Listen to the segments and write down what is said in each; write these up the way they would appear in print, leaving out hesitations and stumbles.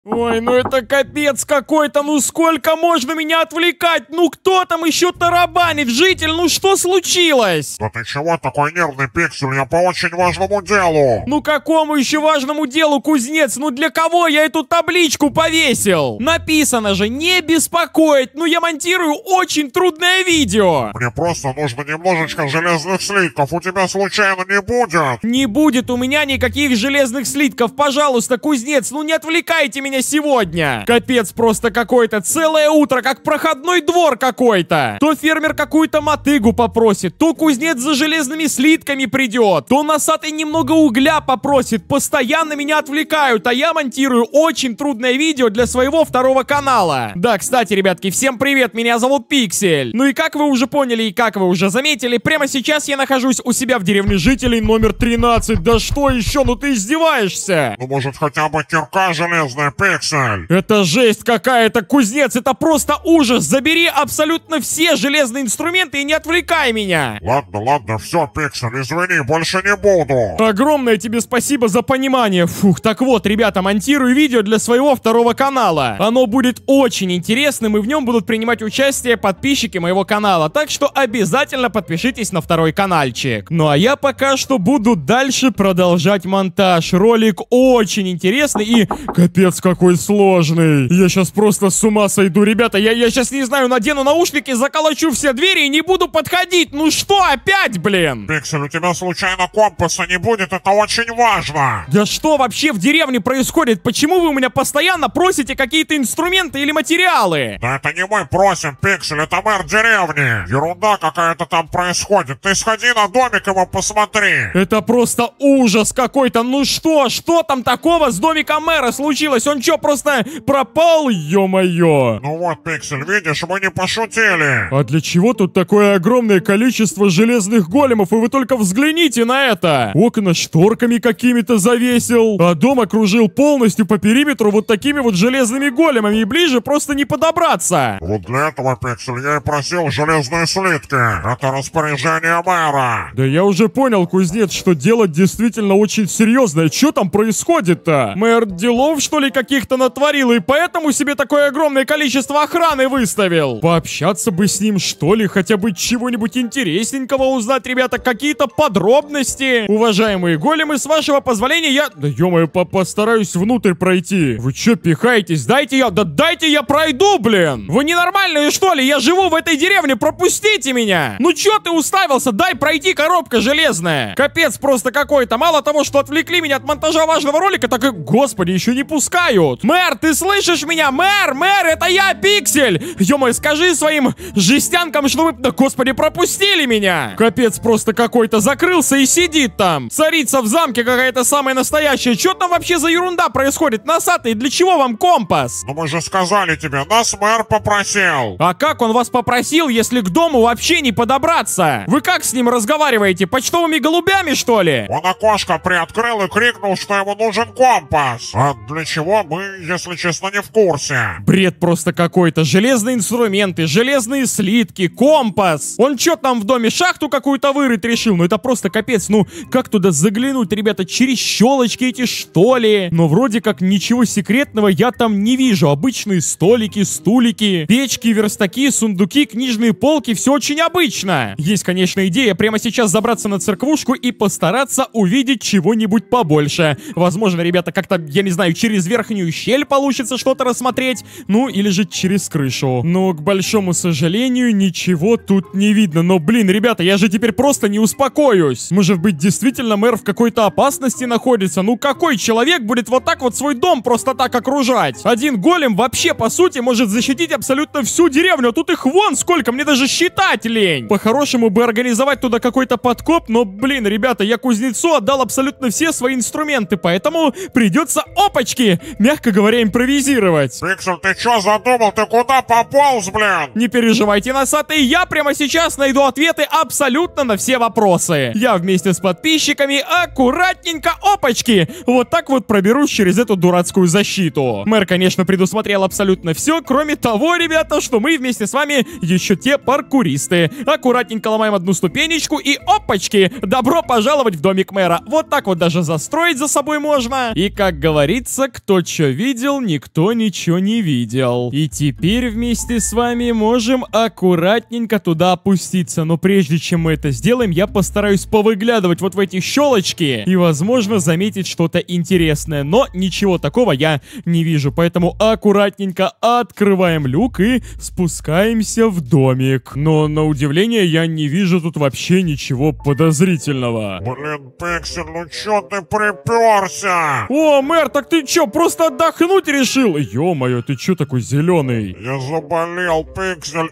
Ой, ну это капец какой-то, ну сколько можно меня отвлекать? Ну кто там еще тарабанит? Житель, ну что случилось? Да ты чего такой нервный, Пиксель? Я по очень важному делу. Ну какому еще важному делу, кузнец? Ну для кого я эту табличку повесил? Написано же, не беспокоить. Ну я монтирую очень трудное видео. Мне просто нужно немножечко железных слитков. У тебя случайно не будет? Не будет у меня никаких железных слитков. Пожалуйста, кузнец, ну не отвлекайте меня сегодня. Капец просто какой-то. Целое утро, как проходной двор какой-то. То фермер какую-то мотыгу попросит, то кузнец за железными слитками придет, то носатый немного угля попросит. Постоянно меня отвлекают, а я монтирую очень трудное видео для своего второго канала. Да, кстати, ребятки, всем привет, меня зовут Пиксель. Ну и как вы уже поняли и как вы уже заметили, прямо сейчас я нахожусь у себя в деревне жителей номер 13. Да что еще? Ну ты издеваешься? Ну может хотя бы кирка железная, Пиксель? Это жесть какая-то, кузнец, это просто ужас. Забери абсолютно все железные инструменты и не отвлекай меня. Ладно, все, Пиксель, извини, больше не буду. Огромное тебе спасибо за понимание. Фух, так вот, ребята, монтирую видео для своего второго канала. Оно будет очень интересным, и в нем будут принимать участие подписчики моего канала. Так что обязательно подпишитесь на второй каналчик. Ну а я пока что буду дальше продолжать монтаж. Ролик очень интересный и капец какой сложный. Я сейчас просто с ума сойду, ребята. Я сейчас не знаю, надену наушники, заколочу все двери и не буду подходить. Ну что опять, блин? Пиксель, у тебя случайно компаса не будет? Это очень важно. Да что вообще в деревне происходит? Почему вы у меня постоянно просите какие-то инструменты или материалы? Да это не мы просим, Пиксель, это мэр деревни. Ерунда какая-то там происходит. Ты сходи на домик его посмотри. Это просто ужас какой-то. Ну что там такого с домиком мэра случилось? Он что, просто пропал? Ё-моё. Ну вот, Пиксель, видишь, мы не пошутили. А для чего тут такое огромное количество железных големов? И вы только взгляните на это. Окна шторками какими-то завесил, а дом окружил полностью по периметру вот такими вот железными големами. И ближе просто не подобраться. Вот для этого, Пиксель, я и просил железные слитки. Это распоряжение мэра. Да я уже понял, кузнец, что дело действительно очень серьезное. Что там происходит-то? Мэр делов, что ли, каких-то натворил, и поэтому себе такое огромное количество охраны выставил? Пообщаться бы с ним, что ли, хотя бы чего-нибудь интересненького узнать, ребята, какие-то подробности. Уважаемые големы, с вашего позволения я... Да ё-моё, постараюсь внутрь пройти. Вы чё пихаетесь? Дайте я пройду, блин! Вы ненормальные, что ли? Я живу в этой деревне, пропустите меня! Ну чё ты уставился? Дай пройти, коробка железная! Капец просто какой-то. Мало того, что отвлекли меня от монтажа важного ролика, так и, господи, еще не пускают. Мэр, ты слышишь меня? Мэр, это я, Пиксель! Ё-моё, скажи своим жестянкам, что вы... Да, господи, пропустили меня! Капец просто какой-то. Закрылся и сидит там. Царица в замке какая-то самая настоящая. Чё там вообще за ерунда происходит? Носатый, для чего вам компас? Ну мы же сказали тебе, нас мэр попросил. А как он вас попросил, если к дому вообще не подобраться? Вы как с ним разговариваете? Почтовыми голубями, что ли? Он окошко приоткрыл и крикнул, что ему нужен компас. А для чего, мы, если честно, не в курсе. Бред просто какой-то. Железные инструменты, железные слитки, компас. Он чё там в доме, шахту какую-то вырыть решил? Ну это просто капец. Ну как туда заглянуть, ребята? Через щелочки эти, что ли? Но вроде как ничего секретного я там не вижу. Обычные столики, стулики, печки, верстаки, сундуки, книжные полки. Все очень обычно. Есть, конечно, идея прямо сейчас забраться на церквушку и постараться увидеть чего-нибудь побольше. Возможно, ребята, как-то, я не знаю, через верхнюю щель получится что-то рассмотреть. Ну, или же через крышу. Но, к большому сожалению, ничего тут не видно. Но, блин, ребята, я же теперь просто не успокоюсь. Может быть, действительно мэр в какой-то опасности находится? Ну, какой человек будет вот так вот свой дом просто так окружать? Один голем вообще, по сути, может защитить абсолютно всю деревню. А тут их вон сколько, мне даже считать лень. По-хорошему бы организовать туда какой-то подкоп, но, блин, ребята, я кузнецу отдал абсолютно все свои инструменты, поэтому придется, опачки, мягко говоря, импровизировать. Пиксель, ты чё задумал? Ты куда пополз, блин? Не переживайте, носатый, я прямо сейчас найду ответы абсолютно на все вопросы. Я вместе с подписчиками аккуратненько, опачки, вот так вот проберусь через эту дурацкую защиту. Мэр, конечно, предусмотрел абсолютно все, кроме того, ребята, что мы вместе с вами еще те паркуристы. Аккуратненько ломаем одну ступенечку и, опачки, добро пожаловать в домик мэра. Вот так вот даже застроить за собой можно. И, как говорится, кто что видел, никто ничего не видел. И теперь вместе с вами можем аккуратненько туда опуститься. Но прежде чем мы это сделаем, я постараюсь повыглядывать вот в эти щелочки и, возможно, заметить что-то интересное. Но ничего такого я не вижу, поэтому аккуратненько открываем люк и спускаемся в домик. Но, на удивление, я не вижу тут вообще ничего подозрительного. Блин, Пиксель, ну чё ты приперся? О, мэр, так ты чё, просто отдохнуть решил? Ё-моё, ты чё такой зеленый? Я заболел, Пиксель,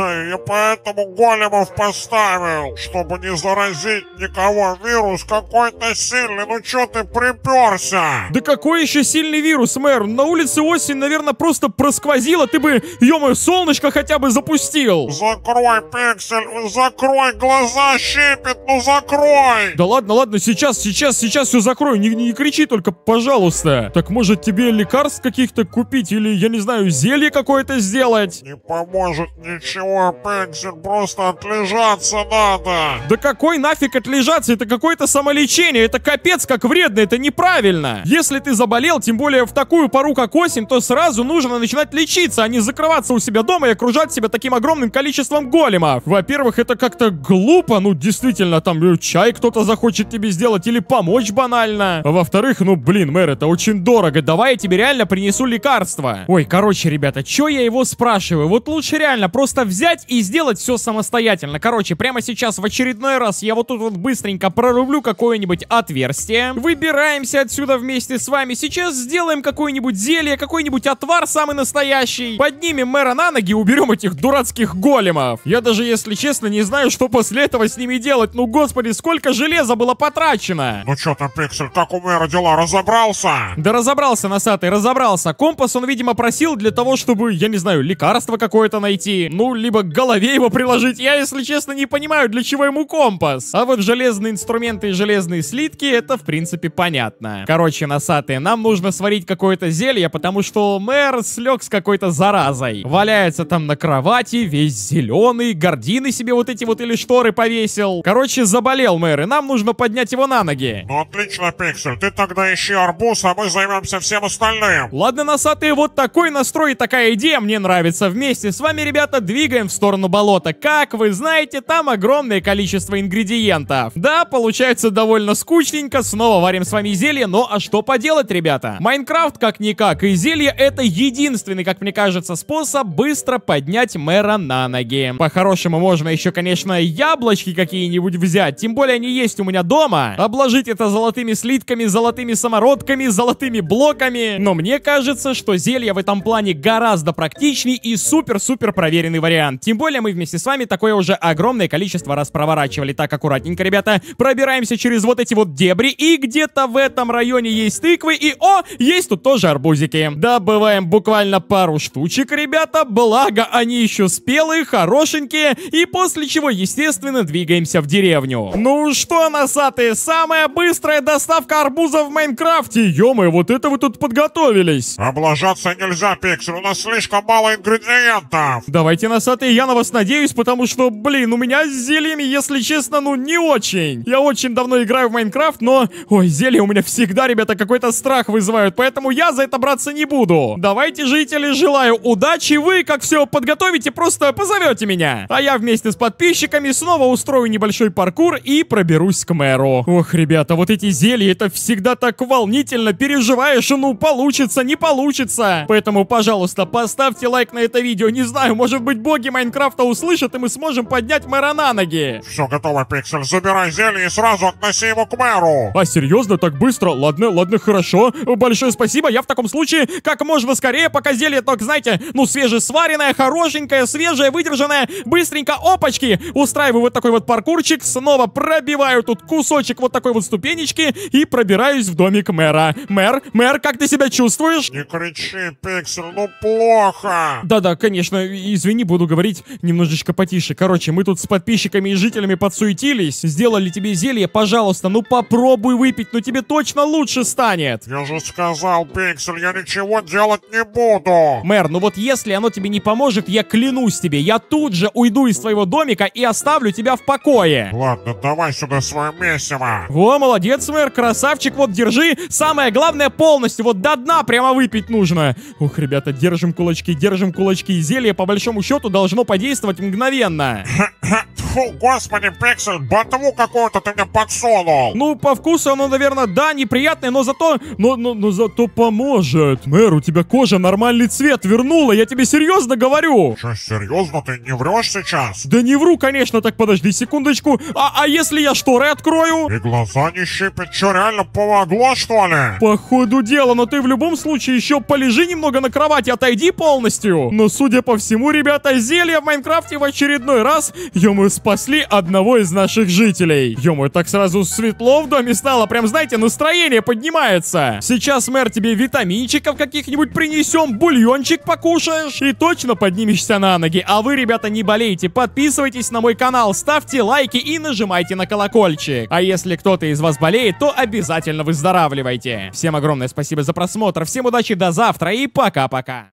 и поэтому големов поставил, чтобы не заразить никого. Вирус какой-то сильный, ну чё ты приперся? Да какой еще сильный вирус, мэр? На улице осень, наверное, просто просквозила. Ты бы, ё-моё, солнышко хотя бы запустил. Закрой, Пиксель, закрой, глаза щипет, ну закрой! Да ладно, сейчас все закрою. Не кричи только, пожалуйста. Так может тебе лекарств каких-то купить или, я не знаю, зелье какое-то сделать? Не поможет ничего, Пиксель, просто отлежаться надо. Да какой нафиг отлежаться? Это какое-то самолечение. Это капец как вредно, это неправильно. Если ты заболел, тем более в такую пору, как осень, то сразу нужно начинать лечиться, а не закрываться у себя дома и окружать себя таким огромным количеством големов. Во-первых, это как-то глупо, ну действительно, там чай кто-то захочет тебе сделать или помочь банально. А во-вторых, ну блин, мэр, это очень дорого, давай я тебе реально принесу лекарства. Ой, короче, ребята, чё я его спрашиваю? Вот лучше реально просто взять и сделать все самостоятельно. Короче, прямо сейчас в очередной раз я вот тут вот быстренько прорублю какое-нибудь отверстие. Выбираемся отсюда вместе с вами. Сейчас сделаем какое-нибудь зелье, какой-нибудь отвар самый настоящий. Поднимем мэра на ноги и уберем этих дурацких големов. Я даже, если честно, не знаю, что после этого с ними делать. Ну, господи, сколько железа было потрачено. Ну чё там, Пиксель, как у мэра дела, разобрался? Да разобрался, носатый, разобрался. Компас он, видимо, просил для того, чтобы, я не знаю, лекарство какое-то найти. Ну, либо к голове его приложить. Я, если честно, не понимаю, для чего ему компас. А вот железные инструменты и железные слитки, это, в принципе, понятно. Короче, носатые, нам нужно сварить какое-то зелье, потому что мэр слег с какой-то заразой. Валяется там на кровати, весь зеленый, гардины себе вот эти вот или шторы повесил. Короче, заболел мэр, и нам нужно поднять его на ноги. Ну отлично, Пиксель, ты тогда ищи арбуз, а мы займемся всем остальным. Ладно, носатые, вот такой настрой и такая идея мне нравится. Вместе с вами, ребята, двигаем в сторону болота. Как вы знаете, там огромное количество ингредиентов. Да, получается довольно скучненько, снова варим с вами зелье, но а что поделать, ребята? Майнкрафт как-никак, и зелье это единственный, как мне кажется, способ быстро поднять мэра на ноги. По-хорошему можно еще, конечно, яблочки какие-нибудь взять, тем более они есть у меня дома. Обложить это золотыми слитками, золотыми самородками, золотыми блоками. Но мне кажется, что зелье в этом плане гораздо практичней и супер-супер проверенный вариант. Тем более мы вместе с вами такое уже огромное количество раз проворачивали. Так, аккуратненько, ребята, пробираемся через вот эти вот дебри, и где-то в этом районе есть тыквы, и о, есть тут тоже арбузики. Добываем буквально пару штучек, ребята, благо они еще спелые, хорошенькие, и после чего, естественно, двигаемся в деревню. Ну что, носатые, самая быстрая доставка арбузов в Майнкрафте. Ё-моё, вот это вы тут подготовились. Облажаться нельзя, Пиксель, у нас слишком мало ингредиентов. Давайте, носатые, я на вас надеюсь, потому что, блин, у меня с зельями, если честно, ну не очень. Я очень давно играю в Майнкрафт, но, ой, зелья у меня всегда, ребята, какой-то страх вызывают, поэтому я за это браться не буду. Давайте, жители, желаю удачи, вы, как все подготовите, просто позовете меня. А я вместе с подписчиками снова устрою небольшой паркур и проберусь к мэру. Ох, ребята, вот эти зелья, это всегда так волнительно, переживаешь, ну получится, не получится. Поэтому, пожалуйста, поставьте лайк на это видео, не знаю, может быть боги Майнкрафта услышат, и мы сможем поднять мэра на ноги. Все готово, Пиксель, забирай зелье и сразу относи его к мэру. А серьезно, так быстро? Ладно, хорошо. Большое спасибо, я в таком случае как можно скорее, пока зелье только, знаете, ну свежесваренное, хорошенькое, свежее, выдержанное, быстренько, опачки, устраиваю вот такой вот паркурчик, снова пробиваю тут кусочек вот такой вот ступенечки и пробираюсь в домик мэра. Мэр, как ты себя чувствуешь? Не кричи, Пиксель, ну плохо. Да, конечно, извини, буду говорить немножечко потише. Короче, мы тут с подписчиками и жителями подсуетились, сделали тебе зелье, пожалуйста, ну попробуй выпить, ну тебе точно лучше станет. Я же сказал, Пиксель, я ничего делать не буду. Мэр, ну вот если оно тебе не поможет, я клянусь тебе, я тут же уйду из твоего домика и оставлю тебя в покое. Ладно, давай сюда свое месиво. О, молодец, мэр, красавчик, вот держи. Самое главное, полностью его до дна прямо выпить нужно. Ух, ребята, держим кулачки, держим кулачки. Зелье, по большому счету, должно подействовать мгновенно. Фу, господи, Пиксель, ботву какую-то ты мне подсунул. Ну, по вкусу оно, наверное, да, неприятное, но зато... Но зато поможет. Мэр, у тебя кожа нормальный цвет вернула, я тебе серьезно говорю. Че, серьезно, ты не врешь сейчас? Да не вру, конечно, так подожди секундочку. А если я шторы открою? И глаза не щипят, че, реально помогло, что ли? По ходу дела, но ты в любом случае еще полежи немного на кровати, отойди полностью. Но, судя по всему, ребята, зелья в Майнкрафте в очередной раз, ё-моё, спасли одного из наших жителей. Ё-моё, так сразу светло в доме стало, прям, знаете, настроение поднимается. Сейчас, мэр, тебе витаминчиков каких-нибудь принесем, бульончик покушаешь и точно поднимешься на ноги. А вы, ребята, не болейте, подписывайтесь на мой канал, ставьте лайки и нажимайте на колокольчик. А если кто-то из вас болеет, то обязательно выздоравливайте. Всем огромное спасибо за просмотр, всем удачи, до завтра и пока-пока.